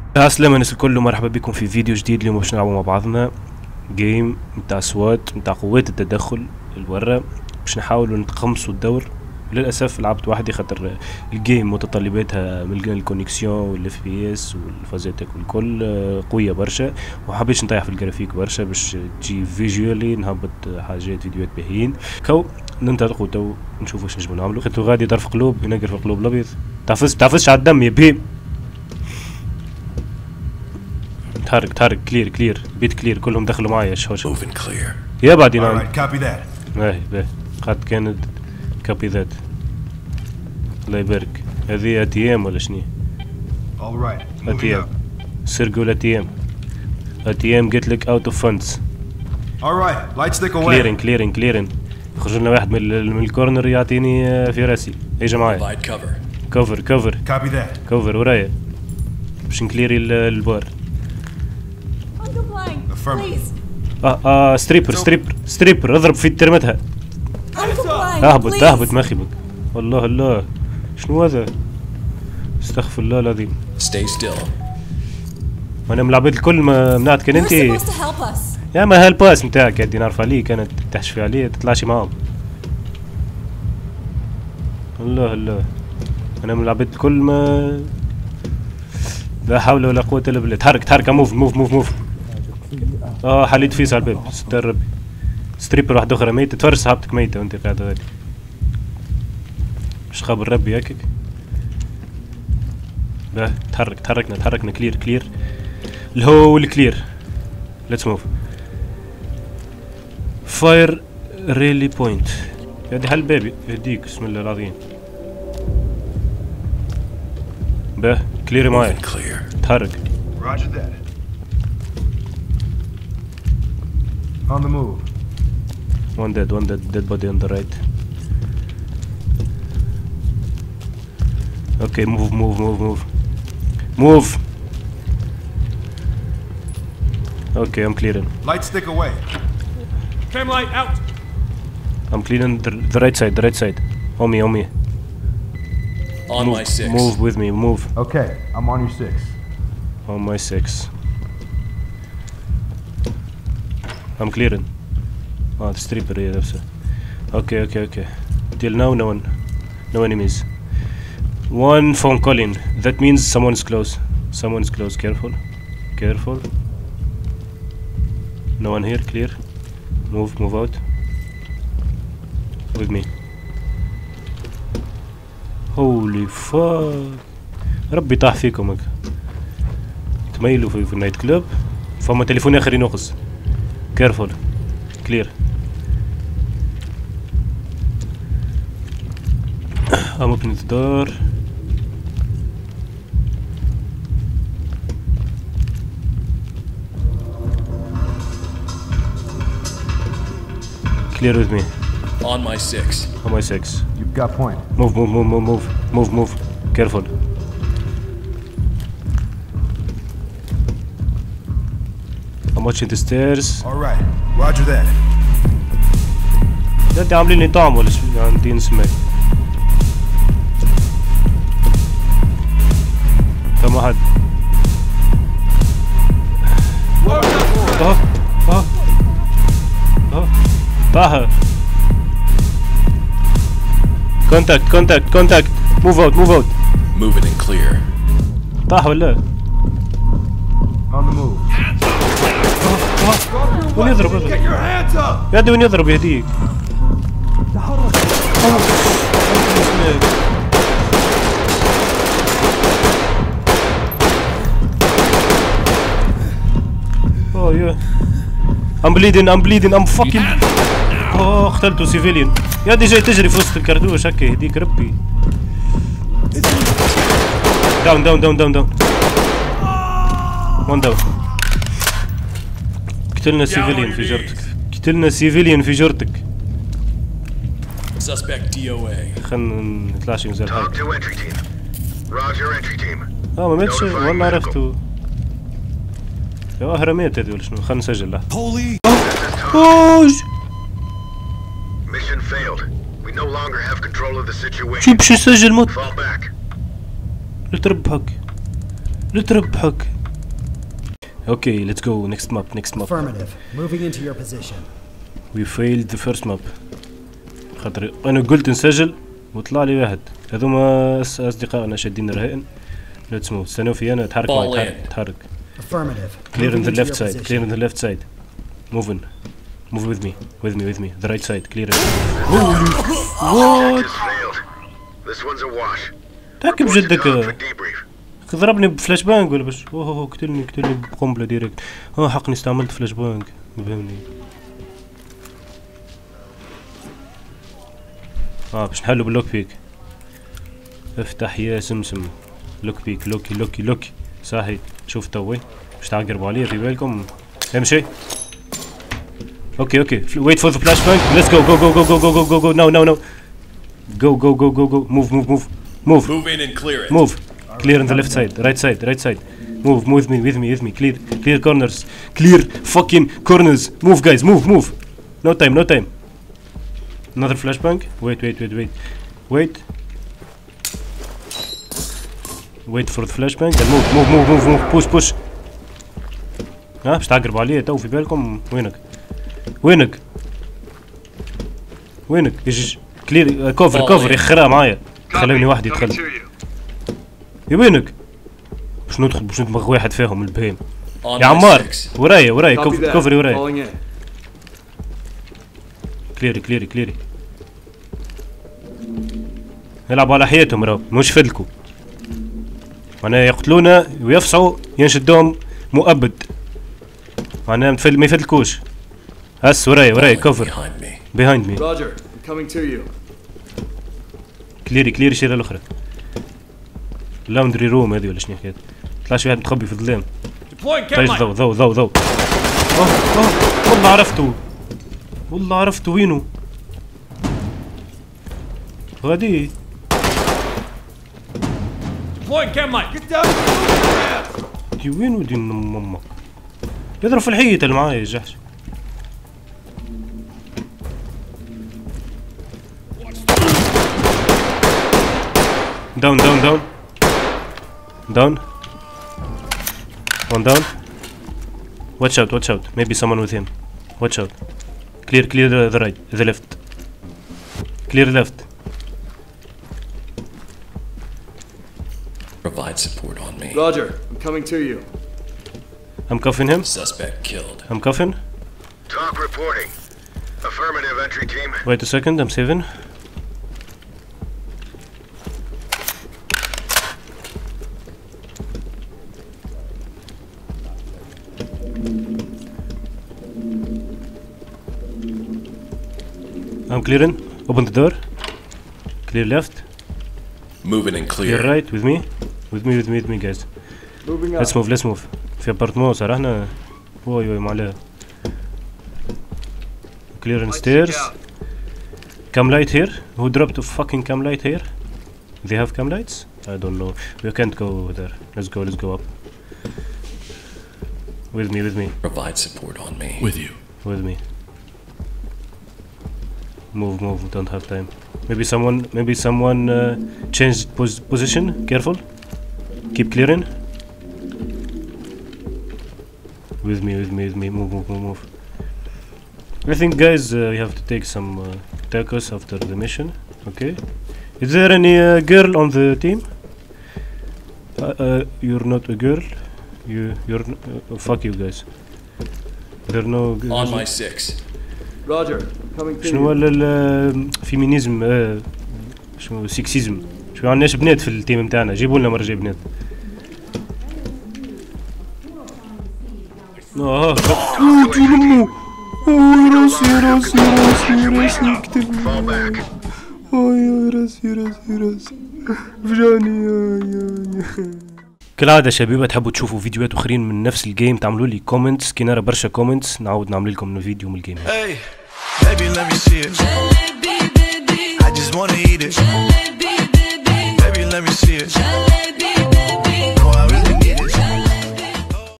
السلام الناس الكل، مرحبا بكم في فيديو جديد. اليوم باش نلعبوا مع بعضنا جيم نتاع سوات نتاع قوات التدخل الورا، باش نحاولوا نتقمصوا الدور. للاسف لعبت وحدي خاطر الجيم متطلباتها من الكونيكسيون والاف بي اس والفازاتك والكل قويه برشا، وحبيتش نطيح في الجرافيك برشا باش تجي فيجوالي نهبط حاجات فيديوهات باهيين. كو ننطلقوا تو نشوفوا واش نجمو نعملوا. خاطر غادي ضرف قلوب ينقر في القلوب الابيض، تعفسش على الدم يا بهيم. تحرك كلير بيت كلير، كلهم دخلوا معايا. شوش يا بعدين باهي قد كانت كابي ذات. الله يبارك. هذه اتيام ولا شنو؟ اتيام سرقوا الاتيام. اتيام قلت لك اوت اوف فاندز. كليرين يخرج لنا واحد من الكورنر يعطيني في راسي. اجا معايا كوفر ورايا باش نكليري البار. ستريبر اضرب في ترمتها. اهبط ما خيبك. الله شنو هذا؟ استغفر الله العظيم. انا ملعبات الكل منعت كان انت يا ما هالباس نتاعك يدي نعرف عليك، انا تحشفي عليه تطلعش معاهم. الله انا ملعبات الكل ما لا حول ولا قوة الا بالله. تحرك موف. حليت فيس على الباب. ستر ربي. ستريبر واحد اخرى ميتة. تفرج صاحبتك ميتة وانت قاعد غادي. مش خابر ربي هكاك. باه تحركنا كلير الهول كلير. ليتس موف. فاير ريلي بوينت. هادي حل بابي يهديك بسم الله العظيم. باه كلير معايا. تحرك. On the move. One dead body on the right. Okay, move. Okay, I'm clearing. Light stick away. Cam light out. I'm clearing the right side. On me. On my 6. Move with me, move. Okay, I'm on your 6. On my 6. I'm clearing. The stripper here نفسه. Okay. Till now no enemies. One phone calling. That means someone's close. Careful. No one here. Clear. Move out. With me. Holy fuck. ربي طاح فيكم هكا. تميلوا في النايت كلوب. فما تليفون اخر ينقص. Careful. Clear. I'm opening the door. Clear with me. On my 6. You've got point. Move. Careful. I'm watching the stairs. Alright, roger that. انت عاملين لي طعم ولا شو عندي نسمع؟ كم واحد؟ طاح. كونتاكت. موف اوت. Moving and clear. طاح ولا؟ On the move. وين يضرب؟ Get your hands up! يا وين يضرب يهديك؟ I'm bleeding. I'm fucking. قتلته سيفيليان. يا دي جاي تجري في وسط الكردوش هكا يهديك ربي. داون. One down. قتلنا سيفيليان في جرتك. Suspect DOA. خلنا نطلعش من زي الحاجة. Talk to entry team. Roger entry team. ما ماتش والله عرفته. يا اهرامات هذي ولا شنو؟ خلنا نسجل له. Mission failed. We no longer have control of the situation. شو باش نسجل موت؟ Fall back. لا تربحك Okay, let's go. Next map. Affirmative. Moving into your position. We failed the first map. خاطر انا قلت نسجل وطلع لي واحد. هذوما اصدقائنا شادين رهائن. Let's move. استنوا في انا اتحرك معي. تحرك. Affirmative. Clear in the Moving into left your side. position. Clear in the left side. Moving. Move with me. With me. The right side. Clear it. What? Failed. This one's a wash. تاكد Report to بجدك. Tom for debrief. ضربني بفلاش بانك ولا باش؟ اوه قتلني بقنبله ديريكت. حقني استعملت فلاش بانك. فهمني. باش نحلو باللوك بيك. افتح يا سمسم. لوك بيك لوكي صحي. شوف توي باش تعقربوا عليا في بالكم. امشي. اوكي wait for the flashbang. Let's go no go move Move in and clear it. move. Clear on the left side, right side. Move with me. Clear corners. Clear fucking corners. Move guys, move. No time. Another flashbang. Wait. Wait for the flashbang and move. Push. باش تعقرب عليا تو في بالكم. وينك؟ يجي كلير كوفر يخرا معايا. خلوني واحد يدخل. يا وينك؟ باش ندمغ واحد فيهم البهيم. يا عمار ورايا كوفري ورايا. كليري. نلعبوا على حياتهم راهو مش فدلكوا. معناها يقتلونا ويفصعوا ينشدوهم مؤبد. معناها ما يفدلكوش. هس ورايا كوفر. Behind me. Roger, I'm coming to you. كليري شيرة الأخرى. لاوندري روم هذه ولا شنو حكاية؟ طلعش واحد متخبي في الظلام. طيش ضو. والله عرفته وينو؟ غادي. دي وينو دي امك؟ يضرب في الحيط اللي معايا يا جحش. Down. One down. Watch out. Maybe someone with him. Watch out. Clear the right, the left. Clear left. Provide support on me. Roger, I'm coming to you. I'm cuffing him. Suspect killed. I'm cuffing. Talk reporting. Affirmative entry team. Wait a second, I'm saving. I'm clearing. Open the door. Clear left. Moving and Clear clear. right with me. With me guys. Moving up. Let's move. في ابارتمون صار احنا. وي معلاه. Clearing stairs. Cam light here. Who dropped a fucking cam light here? They have cam lights? I don't know. We can't go there. Let's go up. With me. Provide support on me. With me. Move. We don't have time. Maybe someone changed position. Careful. Keep clearing. With me. Move. I think guys we have to take some tacos after the mission. Okay. Is there any girl on the team? You're not a girl. You're fuck you guys. There are no girls. On my 6. Roger, coming to شنو هو you. الفيمينيزم شنو السكسيزم شنو عندناش بنات في التيم نتاعنا جيبوا لنا مرة بنات تلمو راسي قتلني Fall back. يا راسي فجاني يا كالعادة شباب تحبوا تشوفوا فيديوهات اخرين من نفس الجيم تعملوا لي كومنتس كي نرى برشا كومنتس نعاود نعمل لكم فيديو من الجيم. Hey, baby, let me see it. I just wanna eat it. Baby, let me see it.